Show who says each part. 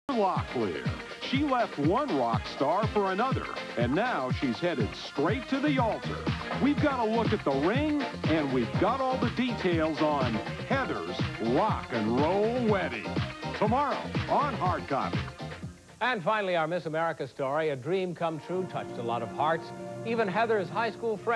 Speaker 1: Locklear. She left one rock star for another, and now she's headed straight to the altar. We've got a look at the ring, and we've got all the details on Heather's rock and roll wedding. Tomorrow on Hard Copy.
Speaker 2: And finally, our Miss America story, a dream come true, touched a lot of hearts. Even Heather's high school friend